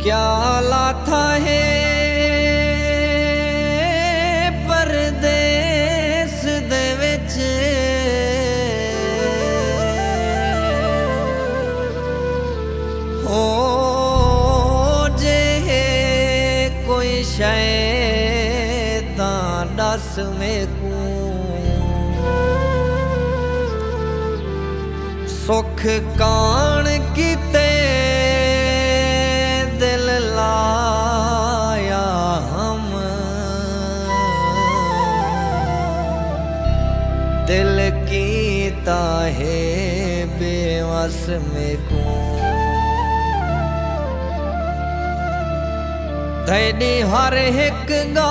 क्या लाथा है परदेस दे विच हो जे कोई शै तां दस मेकू सुख कान कीते दिल लाया हम दिल कीता है बेवस में को तेरी हर एक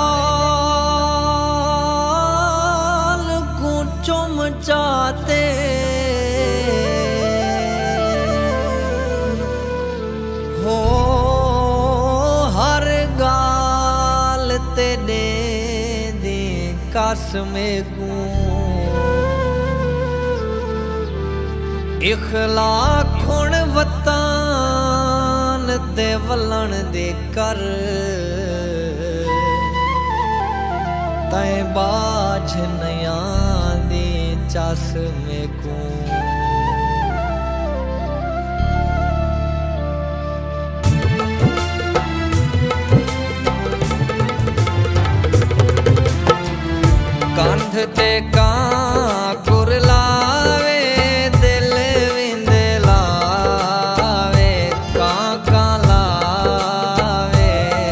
गाल को चुम चाहते हो हर गाल तेरे दी कसमे को इखलाक खुण वतान ते वलन दे कर तै बाझ नया दे चश्मे को कंध ते कांकुर लावे दिल विंद लावे कां लावे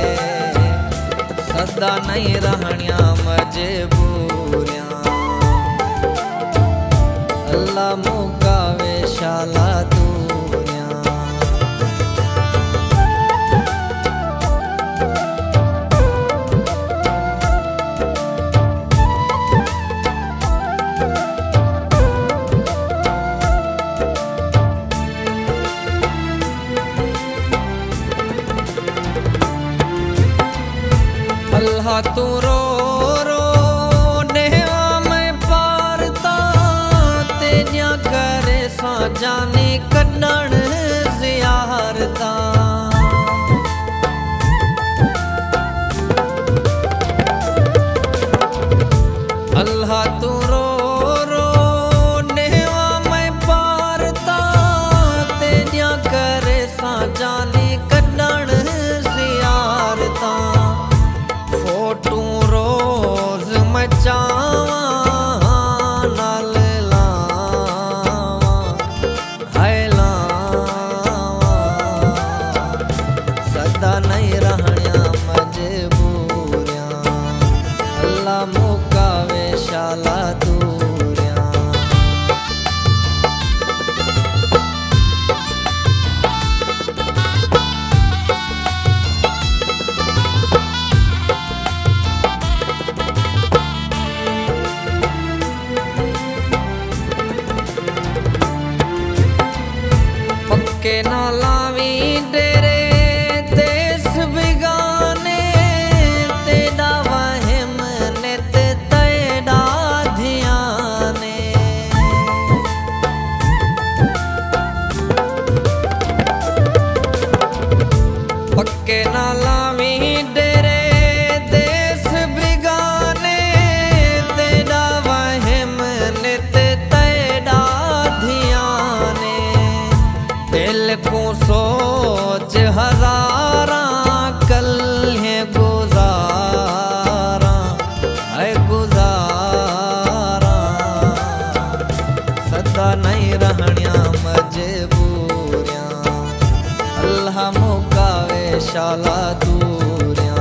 सदा नहीं रहनिया मजबूरियां अल्लाह मुकावे शाला अल्लाह तू रो रो नेवा में पारता तेजा करे सा जाने कन्नड़ ज़ियारता अल्लाह तू रो रो नेवा में पारता तेजा करे सा जाने कन्नड़ ज़ियारता फोटू रोज मचावा नाल लावा है लावा सदा नहीं रहनिया मजबूरियां अल्लाह मुकावे शाला दूरियां के ना लावी डेरे देश बिगाने तेरा वहम नित तेरा ध्याने पक्के ना लावी डेरे देश बिगाने तेरा वहम नित तेरा ध्याने दिल को सोच हजारा कल है गुजारा है गुजारा सदा नहीं रहनिया मजबूरियां अल्लाह मुकावे शाला दूरियां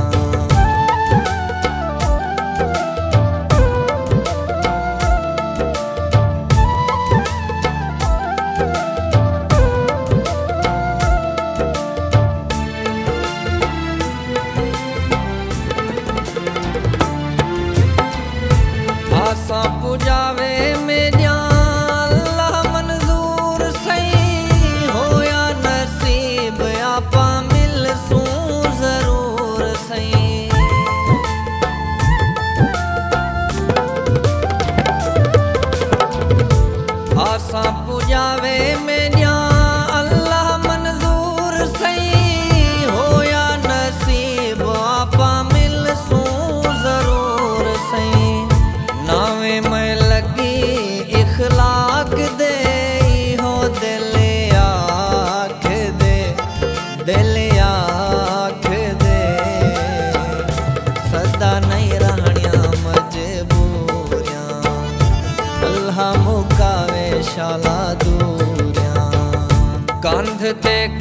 आसा पुजावे मेरिया अल्लाह मंजूर सही होया नसीब आपा मिल सूं जरूर दिल आख दे सदा नहीं रहनिया मजबूरियां, अल्लाह मुकावे शाला दूरियां। कंध ते